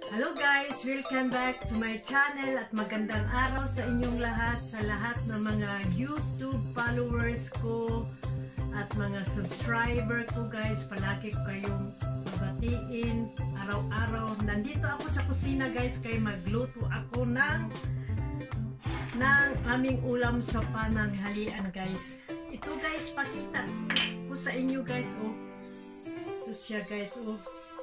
Hello guys! Welcome back to my channel at magandang araw sa inyong lahat, sa lahat ng mga YouTube followers ko at mga subscriber ko guys. Palagi ko kayong mabatiin araw-araw. Nandito ako sa kusina guys kay magluto ako ng aming ulam sa pananghalian guys. Ito guys, pakita ko sa inyo guys. Oh, ito siya guys. Oh,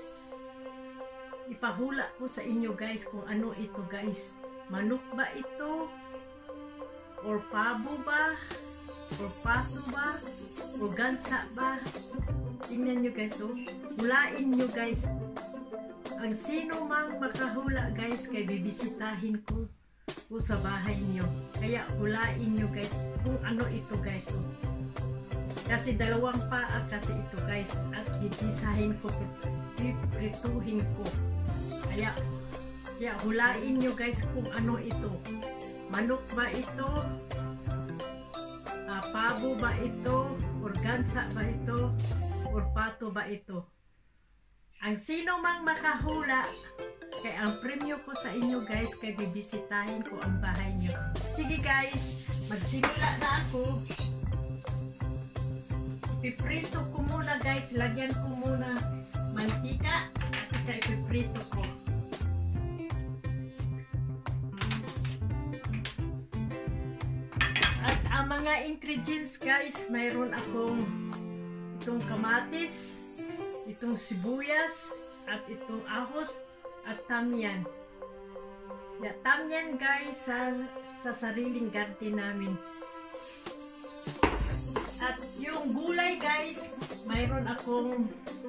ipahula ko sa inyo guys kung ano ito guys. Manok ba ito? Or pabo ba? Or pato ba? Or gansa ba? Tingnan nyo guys. Oh, hulain nyo guys. Ang sino mang makahula guys kay bibisitahin ko sa bahay nyo. Kaya hulain nyo guys kung ano ito guys. Oh, kasi dalawang paa kasi ito guys. At gigisahin ko, piprituhin ko. Kaya hulain nyo guys kung ano ito. Manok ba ito? Pabo ba ito? Or gansa ba ito? Or pato ba ito? Ang sino mang makahula, kaya ang premyo ko sa inyo guys, kaya bibisitahin ko ang bahay nyo. Sige guys, magsimula na ako. Ipiprito ko muna guys, lagyan ko muna mantika at saka ipiprito ko. At ang mga ingredients guys, mayroon akong itong kamatis, itong sibuyas, at itong ahos, at tamyan. Tamyan guys sa sariling garden namin. At yung gulay guys, mayroon akong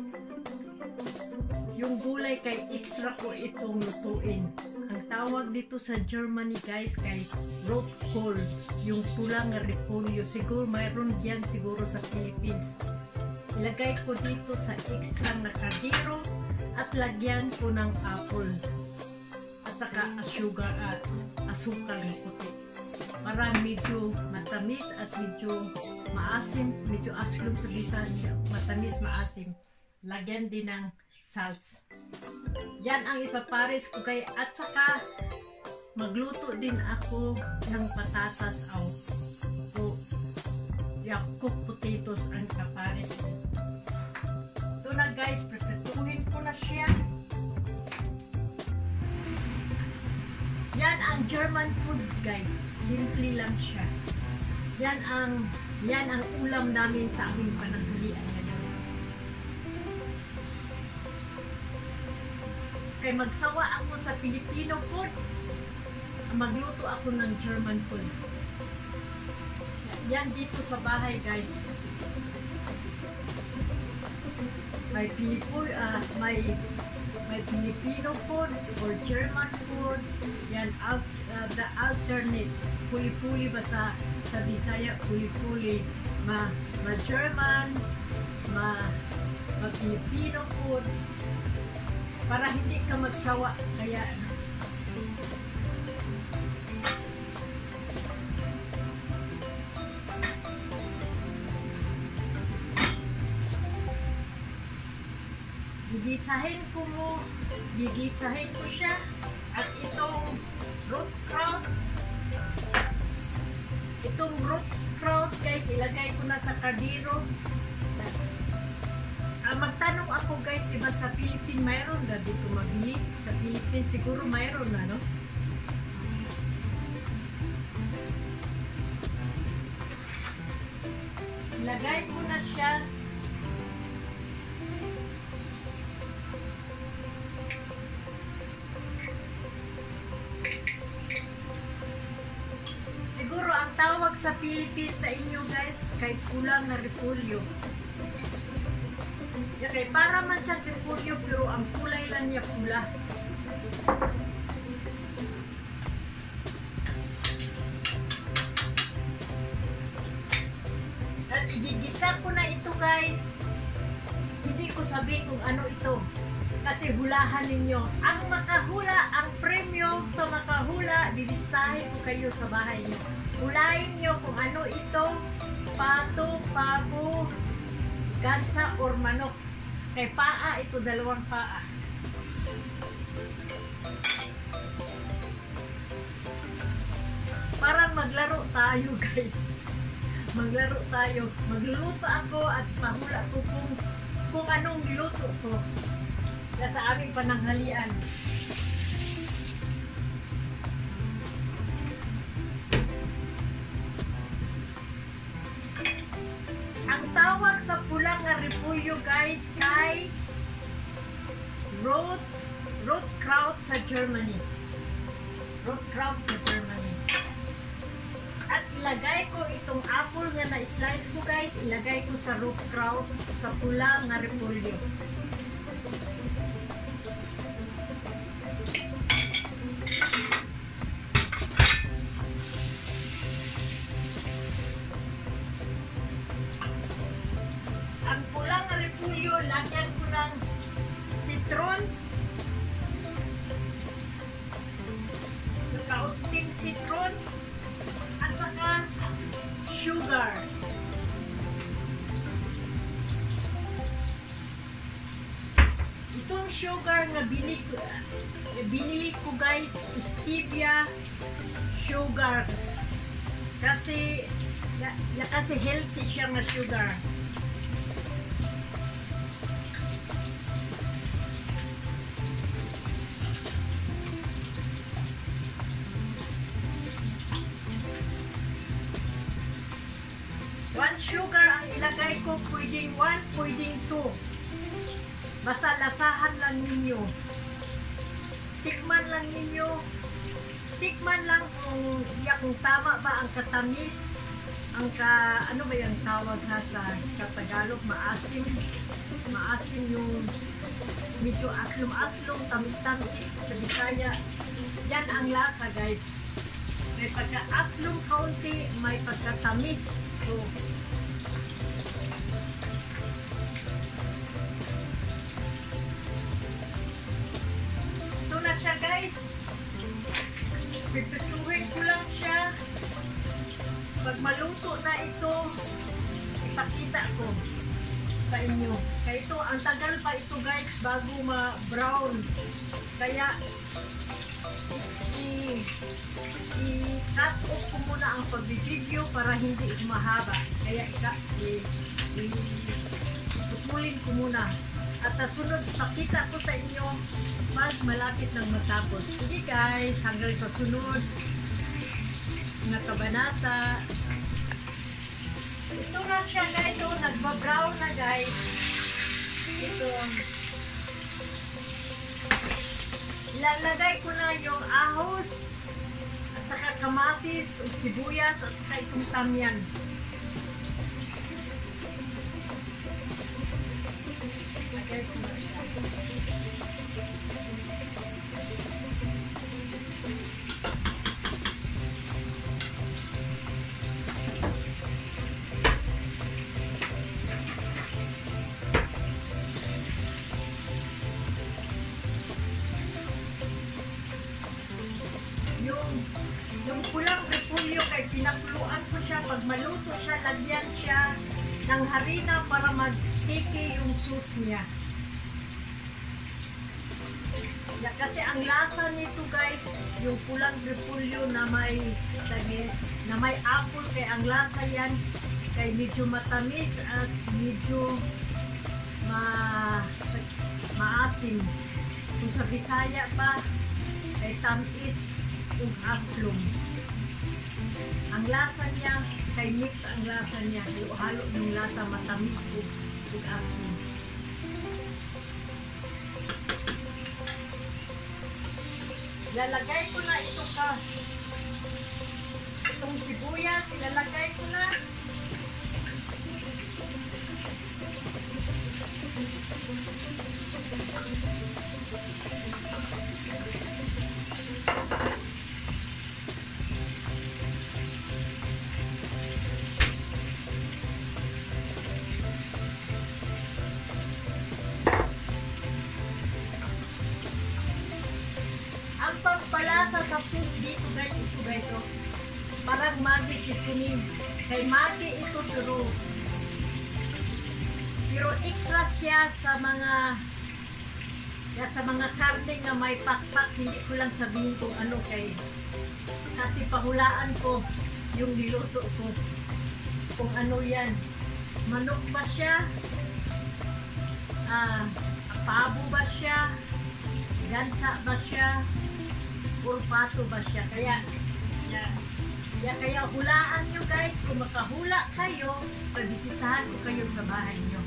yung gulay kay extra ko itong lutuin. Ang tawag dito sa Germany guys kay rotkohl, yung pulang repolyo. Siguro mayroon diyan siguro sa Philippines. Ilagay ko dito sa extra na kaldero at lagyan ko ng apple at saka asukal puti para medyo matamis at medyo maasim, medyo aslum sa bisan, matamis maasim. Lagyan din ng salts. Yan ang ipapares ko kay, at saka magluto din ako ng patatas o cooked potatoes ang ipapares ko. Ito na guys, preprituhin ko na siya. Yan ang German food guys. Simple lang siya. Yan ang ulam namin sa aming pananghalian ngayon. Kaya magsawa ako sa Filipino food, magluto ako ng German food. Yan dito sa bahay guys. May Filipino food or German food. Yan the alternate. Puli-puli ba sa Bisaya? Puli-puli. Ma-German, ma-Filipino food. Para hindi ka magsawa. Kaya gigisahin ko siya. At itong root kraut guys, ilagay ko na sa kaldero. Magtanong ako guys, diba sa Philippines mayroon na dito mabili? Sa Philippines siguro mayroon na, no? Ilagay ko na siya. Siguro ang tawag sa Philippines sa inyo guys, kay pulang na repolyo. Okay, para man siyang repolyo pero ang kulay lang niya pula. At igigisa ko na ito guys. Hindi ko sabihin kung ano ito. Kasi hulahan ninyo. Ang makahula, ang premyo sa makahula, bibistahin ko kayo sa bahay niyo. Hulain niyo kung ano ito. Pato, pabo, gansa or manok. Kay paa, ito dalawang paa. parang maglaro tayo guys. Maglaro tayo. Magluluto ako at mahula ko kung anong niluto ko sa aming pananghalian. Ang tawag sa pulang nga repolyo guys kay Rotkraut sa Germany. Rotkraut sa Germany. At ilagay ko itong apple nga na-slice ko guys, ilagay ko sa Rotkraut sa pulang nga repolyo. Ang pulang nga repolyo, lagyan ko ng citron, kaunting citron, at saka sugar. Itong sugar na binili ko guys, stevia sugar. Kasi healthy siya na sugar. One sugar ang ilagay ko, pwedeng 1, pwedeng 2. Basta lasahan lang ninyo. Tikman lang ninyo. Tikman lang kung tama ba ang katamis. Ano ba yung tawag na sa Tagalog? Maasim. Maasim yung medyo aslong-aslong, tamis-tamis sa Bisaya. Yan ang lasa guys. May pagka-aslong kaunti, may pagka-tamis. So, ito na siya guys. Pipituhin ko lang siya. Pag maluto na ito, ipakita ko sa inyo. Kaya ito, ang tagal pa ito guys bago ma-brown. Kaya i-cut off ko muna ang pag-video para hindi mahaba. Kaya putulin ko muna. At sa sunod, pakita ko sa inyo pag malapit ng matapos. Sige guys, hanggang sa sunod na kabanata. Ito na siya guys. So, nagba-brown na guys. Ito. Ilalagay ko na yung ahos at saka kamatis o sibuyas at saka itong tamyan. Lagay ko na siya. Yung pulang repolyo kay pinakuluan ko siya, pag maluto siya, lagyan siya ng harina para magtiki yung sauce niya. Kasi ang lasa nito guys, yung pulang repolyo na may apple, kaya ang lasa yan kay medyo matamis at medyo maasim. Kung sa Bisaya pa, kay tamis yung aslong. Ang lasa niya, kay mix ang lasa niya. Halo yung lasa matamis yung aslong. Ilalagay ko na itong sibuyas. Ilalagay ko na. Ang pampalasa sa sauce dito guys, ito. Parang Maggi seasoning. Kay Maggi ito pero extra siya sa mga karne na may pakpak. Hindi ko lang sabihin kung ano kay kasi pahulaan ko yung niluto ko. Kung ano yan. Manok ba siya? Pabo ba siya? Gansa ba siya? Or pato ba siya? Kaya hulaan nyo guys. Kung makahula kayo, pabisitahan ko kayo sa bahay nyo.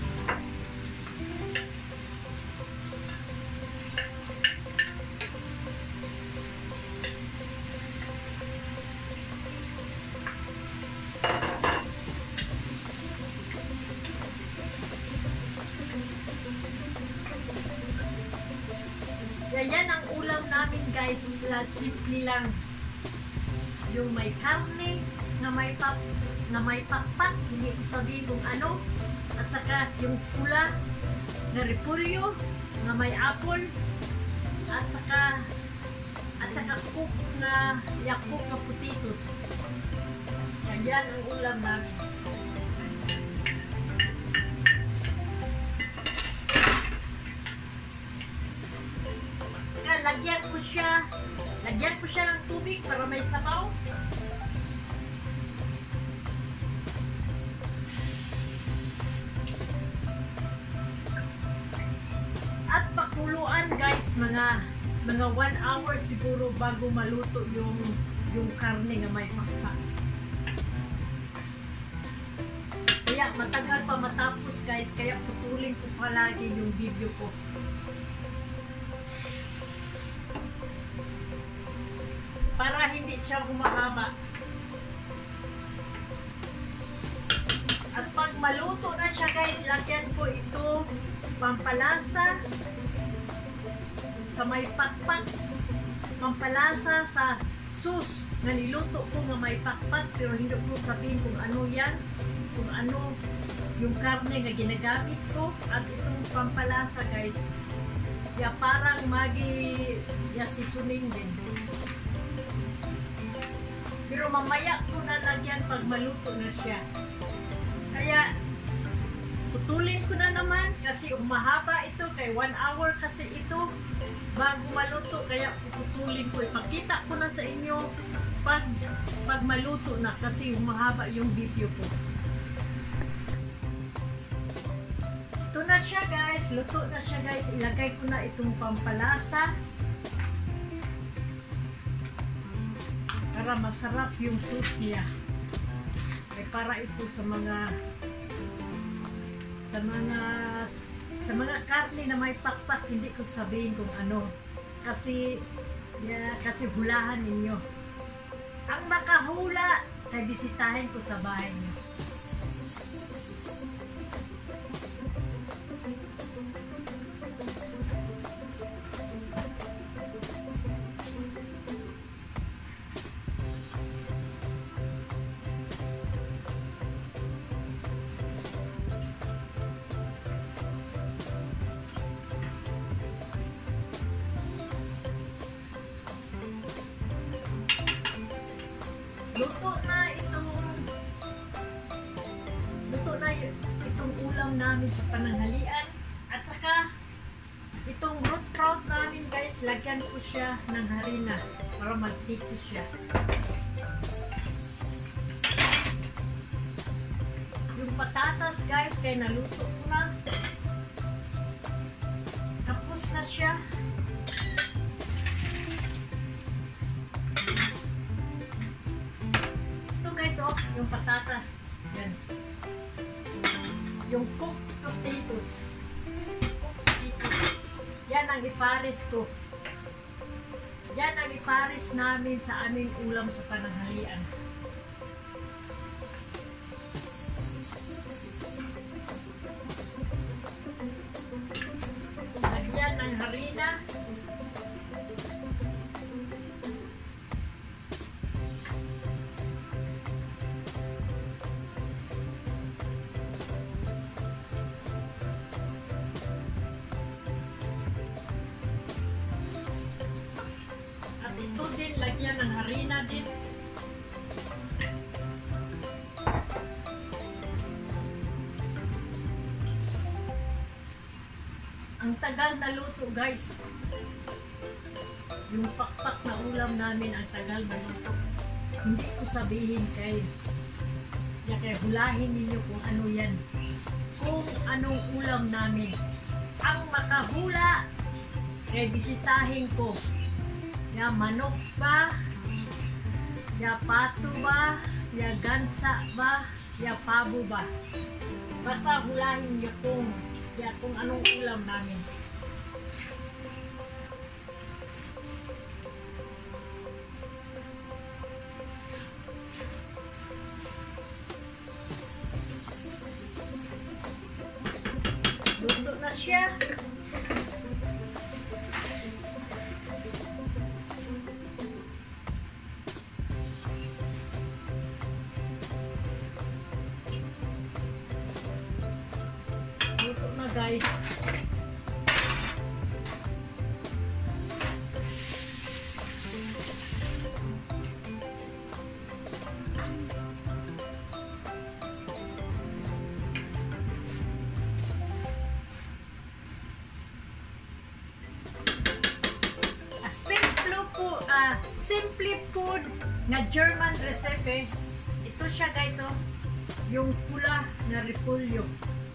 Yan ang ulam namin guys, simple lang. Yung may karne, na may pakpak, hindi ko sabihin kung ano. At saka yung pula na repolyo, na may apple. At saka cook na yakok na potatoes. Yan ang ulam namin. Lagyan ko siya ng tubig para may sabaw. At pakuluan guys, mga 1 hour siguro bago maluto yung karne nga may pakpak. Kaya matagal pa matapos guys, kaya putulin ko palagi yung video ko. Para hindi siya humahaba. At pag maluto na siya guys, lagyan ko ito pampalasa sa may pakpak, pampalasa sa sauce na niluto ko na may pakpak, pero hindi ko sabihin kung ano yan, kung ano yung karne na ginagamit ko. At itong pampalasa guys, parang sisunin din. Pero mamaya ko na lagyan pag maluto na siya. Kaya putulin ko na naman kasi mahaba ito, kay 1 hour kasi ito bago maluto. Kaya putulin ko, ipakita ko na sa inyo pag maluto na kasi mahaba yung video ko. Ito na siya guys, luto na siya guys. Ilagay ko na itong pampalasa para masarap yung sauce niya. Para ito sa mga karne na may pakpak, hindi ko sabihin kung ano. Kasi hulahan ninyo. Ang makahula, ay bisitahin ko sa bahay niyo. Luto na itong ulam namin sa pananghalian. At saka itong root kraut namin guys, lagyan ko siya ng harina para magtiko siya. Yung patatas guys, kaya naluto ko na. Tapos na siya. Yung patatas, yan. Yung cooked potatoes. Yan ang ipares ko. Yan ang ipares namin sa aming ulam sa pananghalian. Lagyan ng harina. Ito din, lagyan ng harina din. Ang tagal na luto guys. yung pakpak na ulam namin ang tagal maluto. Hindi ko sabihin kayo. Kaya hulahin ninyo kung ano yan. Kung anong ulam namin. Ang makahula, kaya bisitahin ko. Ya manok ba? Ya pato ba? Ya gansa ba? Ya pabo ba? Basta hulahin nyo kung anong ulam namin. Luto na siya. Luto na guys. Simple food na German recipe. Ito siya guys, oh. Yung pula na repolyo.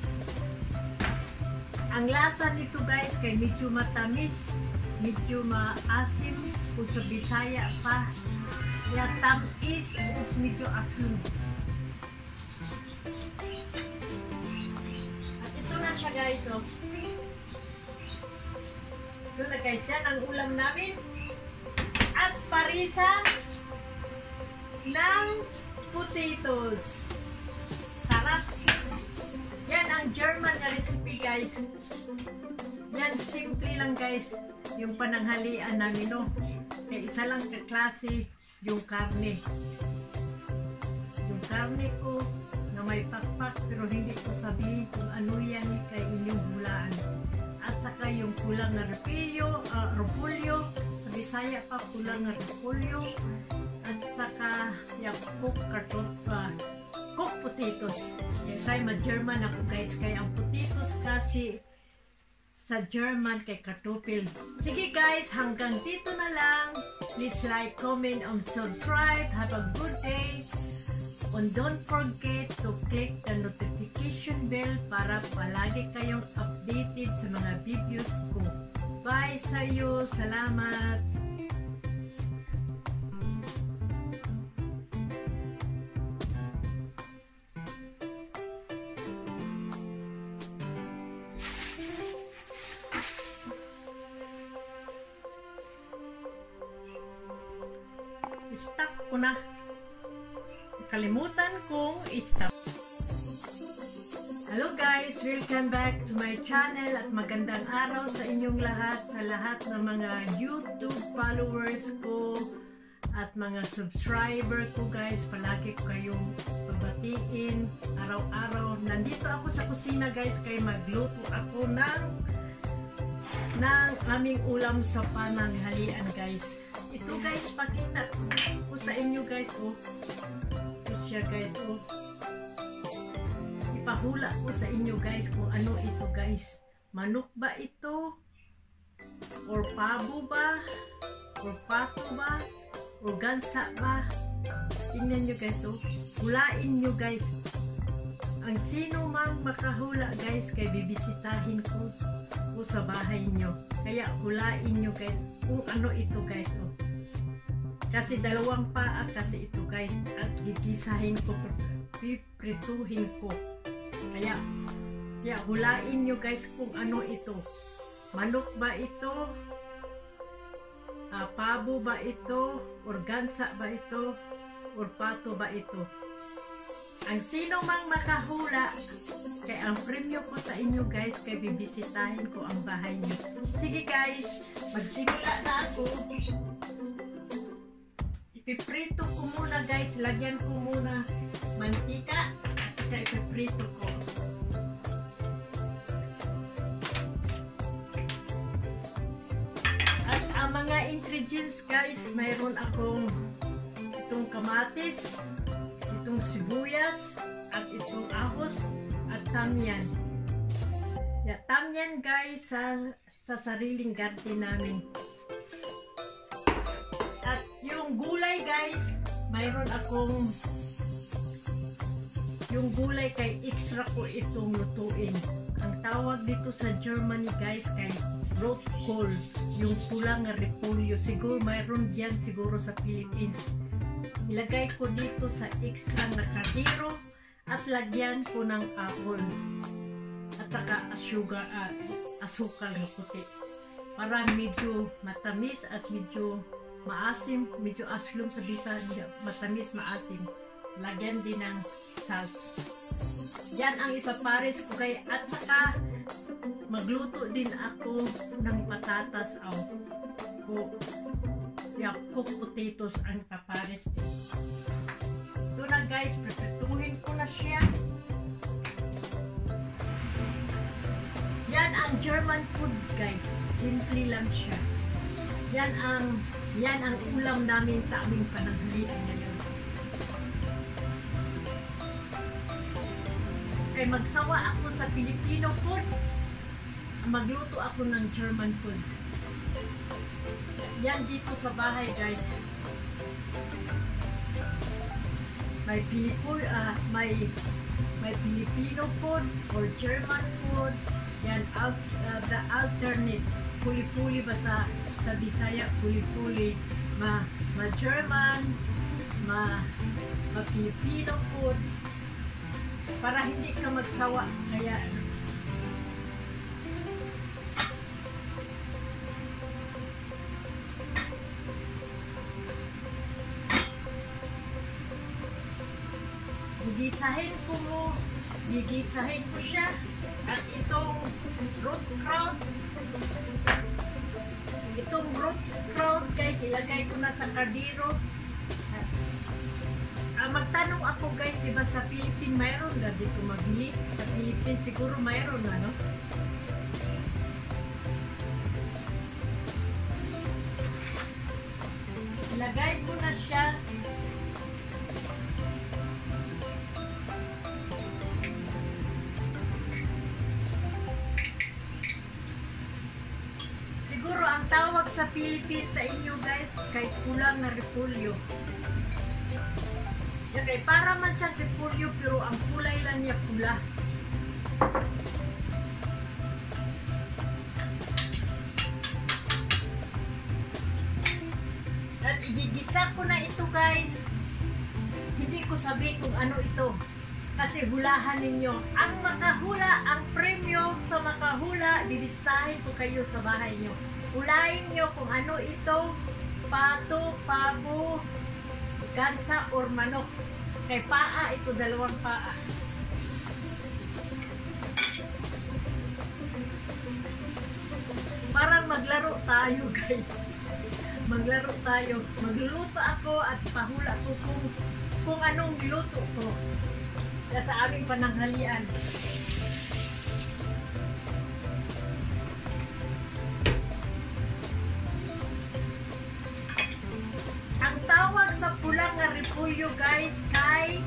Ang lasa nito guys kay medyo matamis, medyo maasim, kung sa Bisaya pa. Ya tamis, medyo aslong. At ito na siya guys, oh. Ito na guys, yan ang ulam namin. At parisan ng potatoes. Sarap. Yan ang German na recipe guys. Yan simple lang guys. Yung pananghalian namin, no. Kaya isa lang kaklase yung karne. Yung karne ko na may pakpak pero hindi ko sabihin kung ano yan kay inyong hulaan. At saka yung kulang na repolyo. Bisaya pa kulang na repolyo at saka yung cooked potatoes. Kasi ma-German ako guys, kaya ang potatoes kasi sa German kay kartofel. Sige guys, hanggang dito na lang. Please like, comment, and subscribe. Have a good day. And don't forget to click the notification bell para palagi kayong updated sa mga videos ko. Bye sa'yo. Salamat. Stop ko na. Kalimutan kong i-stop. Hello guys! Welcome back to my channel at magandang araw sa inyong lahat, sa lahat ng mga YouTube followers ko at mga subscriber ko guys. Palagi ko kayong pabatiin araw-araw. Nandito ako sa kusina guys kaya magluto ako ng aming ulam sa pananghalian guys. Ito guys, pakita ko sa inyo guys. Oh. Ito siya guys. Oh. Ipahula ko sa inyo guys kung ano ito guys. Manok ba ito? Or pabo ba? Or pato ba? Or gansa ba? Tingnan nyo guys. Oh. Hulain nyo guys. Ang sino mang makahula guys kay bibisitahin ko sa bahay nyo. Kaya hulain nyo guys kung ano ito guys. Oh. Kasi dalawang paa kasi ito guys. At gigisahin ko, piprituhin ko. Kaya hulain nyo guys kung ano ito. Manok ba ito? Pabo ba ito? Or gansa ba ito? Or pato ba ito? Ang sino mang makahula, kaya ang premyo ko sa inyo guys, kaya bibisitahin ko ang bahay nyo. Sige guys, magsimula na ako. Ipiprito ko muna guys, lagyan ko muna mantika at saka ipiprito ko. At ang mga ingredients guys, mayroon akong itong kamatis, itong sibuyas, at itong ahos, at tamyan. Tamyan guys sa sariling garden namin. yung gulay guys, mayroon akong yung gulay kay extra ko itong lutuin. Ang tawag dito sa Germany guys kay Rotkohl, yung pulang nga repolyo. Siguro mayroon diyan siguro sa Philippines. Ilagay ko dito sa extra na kaldero at lagyan ko ng apple at saka asukal na puti para medyo matamis at medyo maasim, medyo aslum sa bisa, matamis maasim. Lagyan din ng salt. Yan ang ipapares ko kay at saka magluto din ako ng patatas cooked potatoes ang ipapares din. Ito na guys, prepetuhin ko na siya. Yan ang German food guys. Simple lang siya. Yan ang ulam namin sa aming pananghalian ngayon. Kaya magsawa ako sa Filipino food, magluto ako ng German food. Yan dito sa bahay guys. May Filipino food or German food. Yan the alternate. Puli-puli ba sa Bisaya, puli-puli. Ma-German, ma-Filipino food. Para hindi ka magsawa. Kaya gigisahin ko siya at itong root kraut guys, ilagay ko na sa kaldero. Magtanong ako guys, diba sa Philippines mayroon na dito magbili? Sa Philippines siguro mayroon na, no? Ilagay ko na siya. Siguro ang tawag sa Philippines sa inyo guys, kay pulang na repolyo. Okay, para man siyang repolyo pero ang kulay lang niya pula. At igigisa ko na ito guys. Hindi ko sabi kung ano ito. Kasi hulahan ninyo. Ang makahula, ang premyo sa makahula, bibistahin ko kayo sa bahay nyo. Hulain nyo kung ano ito, pato, pabo, gansa or manok. Kay paa, ito dalawang paa. Parang maglaro tayo guys. Maglaro tayo. Magluluto ako at pahula ko kung anong niluto ko sa aming pananghalian. Ang tawag sa pulang nga repolyo guys kay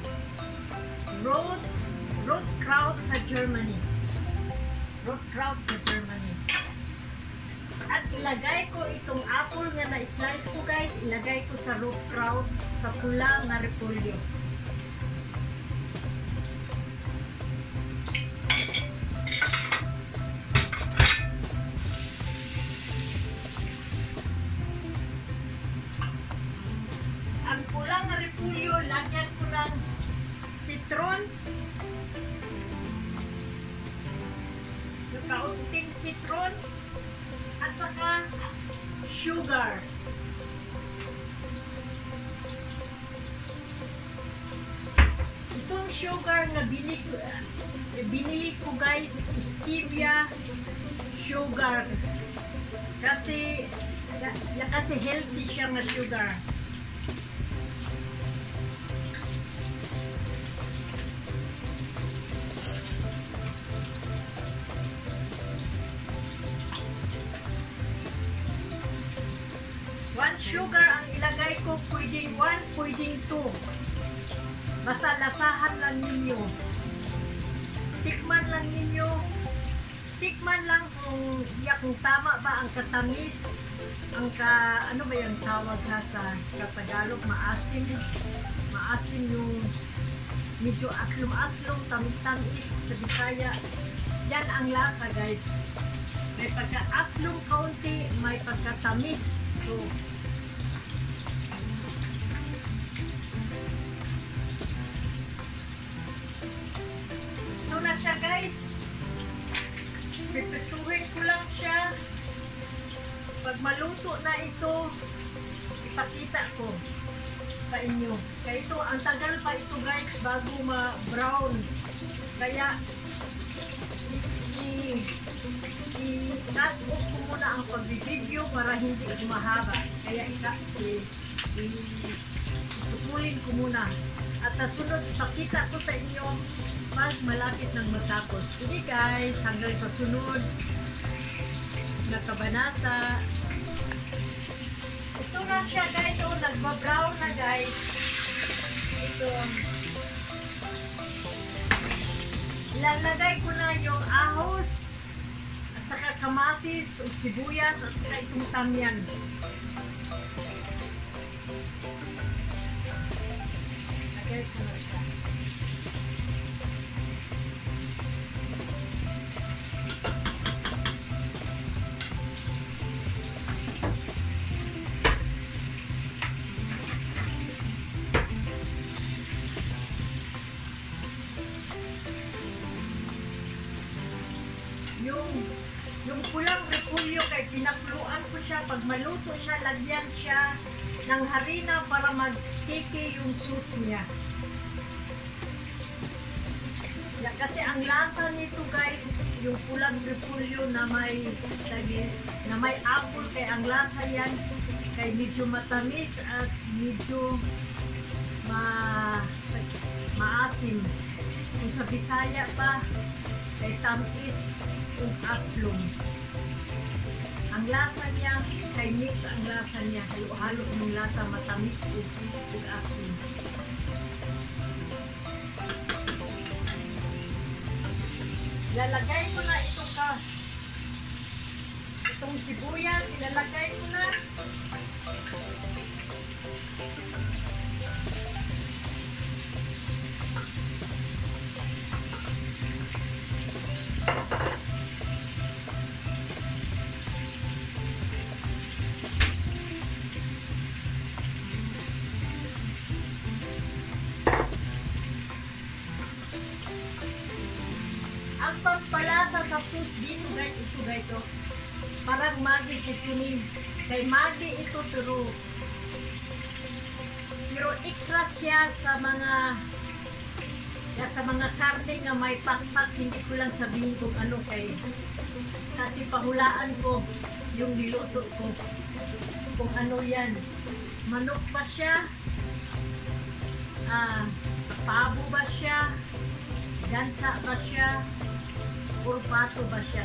Rotkraut sa Germany. Rotkraut sa Germany. At ilagay ko itong apple nga na-slice ko guys, ilagay ko sa Rotkraut sa pulang nga repolyo. Ang pulang na repolyo, lagyan ko ng citron. Kaunting citron. At saka sugar. Itong sugar na binili ko guys, stevia sugar. Kasi healthy siya nga sugar. Sugar ang ilagay ko, pwedeng 1, pwedeng 2. Basta lasahan lang ninyo. Tikman lang ninyo. Tikman lang kung tama ba ang katamis ano ba yung tawag ha sa Tagalog, maasim. Maasim yung medyo aslom-aslom, tamis-tamis sa Bisaya. Yan ang lasa guys. May pagka-aslom kaunti, may pagka-tamis. So, ito na siya guys. Piprituhin ko lang siya. Pag maluto na ito, ipakita ko sa inyo. Kaya ito, ang tagal pa ito guys bago ma-brown. Kaya i-cut off ko muna ang pag-video para hindi mahaba. Kaya itukulin ko muna. At sa sunod, ipakita ko sa inyo pag malapit ng matapos. Sige guys, hanggang sa sunod na kabanata. Ito na siya guys, nagba-brown na guys. Ito. Lalagay ko na yung ahos at saka kamatis o sibuyas at saka itong tamyan. Lagay ko na siya. Yung pulang repolyo kay pinakuluan ko siya, pag maluto siya, lagyan siya ng harina para magtiki yung sauce niya. Ya, kasi ang lasa nito guys, yung pulang repolyo na may apple, kay ang lasa yan kay medyo matamis at medyo maasim. Kung sa Bisaya pa, kay tamis yung aslong. Ang lasa niya, kay mix ang lasa niya. Halo-halo ng lasa, matamis yung aslong. Lalagay ko na itong sibuyas, ilalagay ko na. Ang pagpalasa sa sauce dito guys, ito guys, oh. Parang Maggi seasoning. Kay Maggi ito pero extra siya sa mga karne nga may pakpak. Hindi ko lang sabihin kung ano kasi pahulaan ko yung niluto ko kung ano yan. Manok ba siya, pabo ba siya, gansa ba siya, or pato ba siya.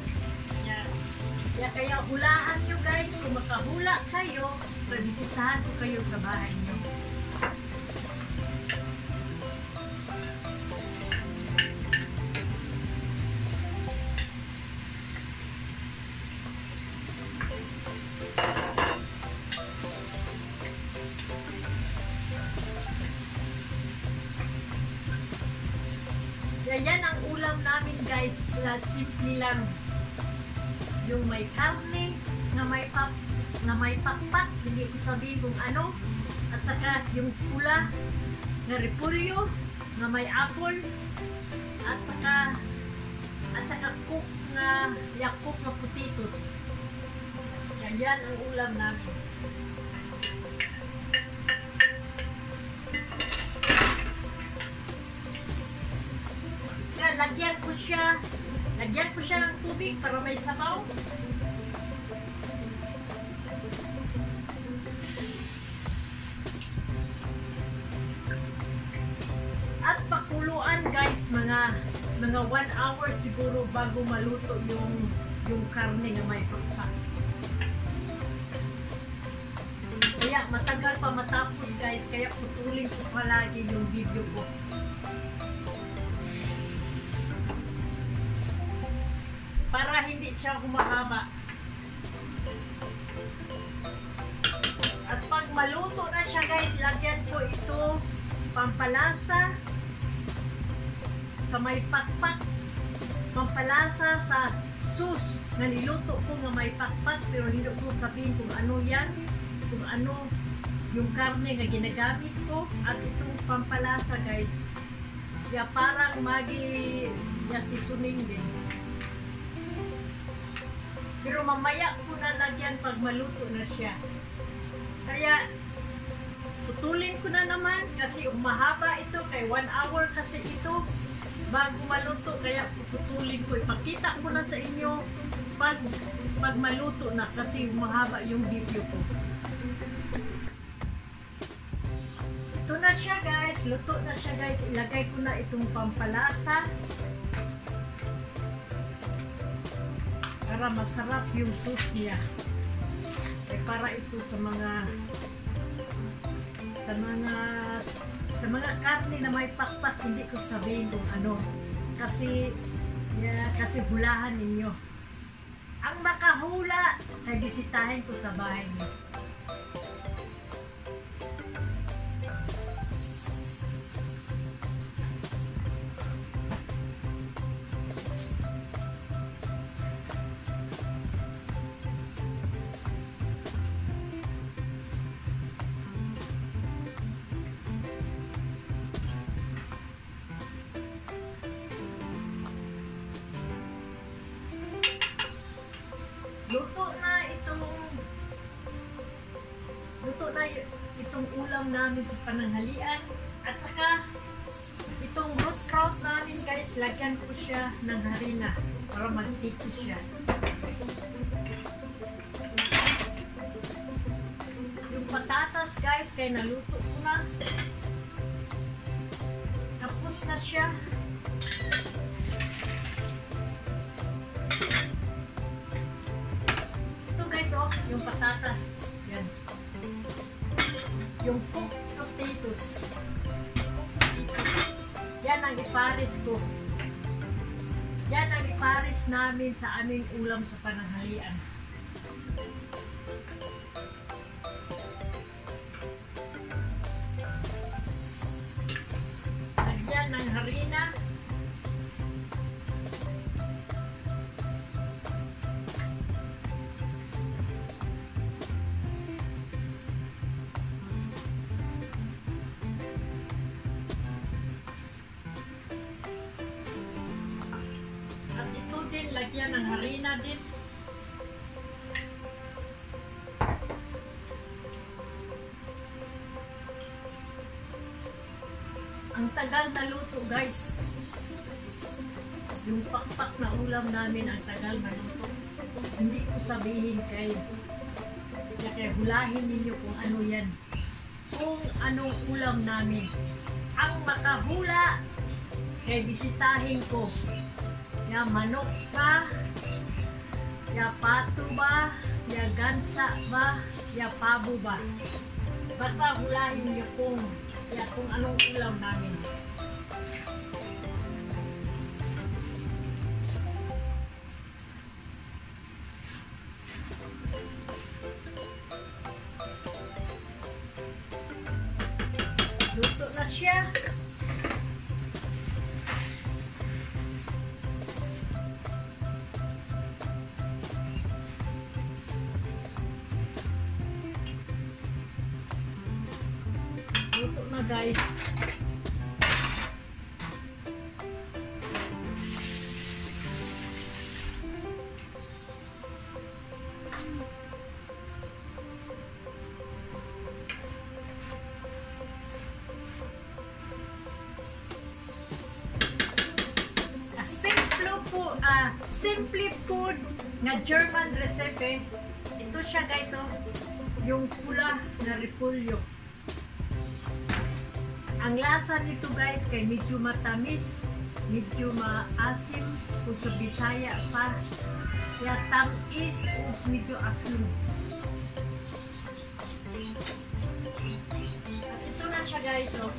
Kaya hulaan nyo guys. Kung makahula kayo, pabisitahan ko kayo sa bahay nyo. Yan ang ulam namin guys. Simple lang. Yung may karne na may pakpak, hindi ko sabihin kung ano. At saka yung pula na repolyo na may apple. At saka cook na potatoes. Yan ang ulam namin. Lagyan ko siya ng tubig para may sabaw. At pakuluan guys, mga 1 hour siguro bago maluto yung karne na may pakpak. Kaya matagal pa matapos guys, kaya putulin ko palagi yung video ko. Para hindi siya humahaba. At pag maluto na siya guys, lagyan ko ito pampalasa sa may pakpak. Pampalasa sa sauce na niluto ko nga may pakpak, pero hindi ko sabihin kung ano yan, kung ano yung karne nga ginagamit ko. At itong pampalasa guys, ya parang magi ya seasoning din. Pero mamaya ko na lagyan pag maluto na siya. Kaya putulin ko na naman kasi mahaba ito, kay 1 hour kasi ito bago maluto, kaya putulin ko. Ipakita ko na sa inyo pag maluto na kasi mahaba yung video ko. Ito na siya guys, luto na siya guys. Ilagay ko na itong pampalasa para masarap yung sauce niya. Para ito sa mga karne na may pakpak, hindi ko sabihin kung ano kasi hulahan ninyo. Ang makahula ay bisitahin ko sa bahay niyo. Luto na itong ulam namin sa pananghalian. At saka itong root kraut namin guys, lagyan ko siya ng harina para magtiki siya. Yung patatas guys, kaya naluto ko na. Tapos na siya. Ito guys, oh, yung patatas. Yan. Yung cooked potatoes. Yan ang ipares ko. Yan ang ipares namin sa aming ulam sa pananghalian. Lagyan ng harina. Lagyan ng harina din. Ang tagal na luto guys. Yung pakpak na ulam namin ang tagal na luto. Hindi ko sabihin kay hulahin ninyo kung ano yan. Kung anong ulam namin. Ang makahula kay bisitahin ko. Ya manok ba, ya pato ba, ya gansa ba, ya pabo ba. Basta hulahin niyo kung anong ulam namin. Luto na siya. Luto na guys. Simple food nga German recipe. Ito siya guys, oh. Yung pula na repolyo. Ang lasa nito guys kay medyo matamis, medyo maasim, kung sa Bisaya pa. Kaya tamis o medyo asin. At ito na siya guys, oh.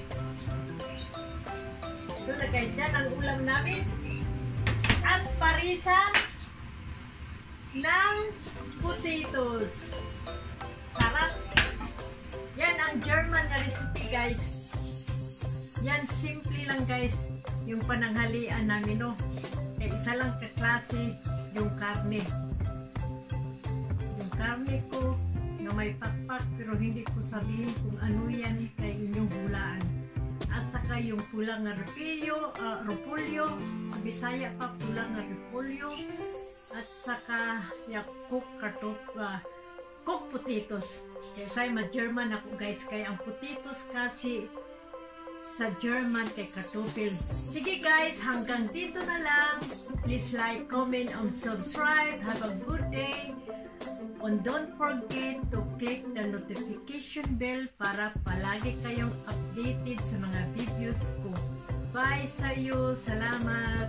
Ito na guys, yan ang ulam namin. At parisan, ng potatoes. Sarap! Yan ang German na recipe, guys. Yan, simple lang, guys, yung pananghalian namin, no? Kaya isa lang kaklase yung karne. Yung karne ko na may pakpak, pero hindi ko sabihin kung ano yan, kay inyong hulaan. At saka yung pulang na repolyo, sa Bisaya pa pulang na repolyo, at saka yung cooked potatoes. Kaya sa'yo ma-German ako, guys, kaya ang potatoes kasi sa German kay kartofel. Sige, guys, hanggang dito na lang. Please like, comment, and subscribe. Have a good day. And don't forget to click the notification bell para palagi kayong updated sa mga videos ko. Bye sa iyo. Salamat.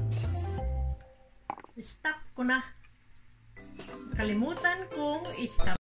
Stop ko na. Kalimutan kong i-stop.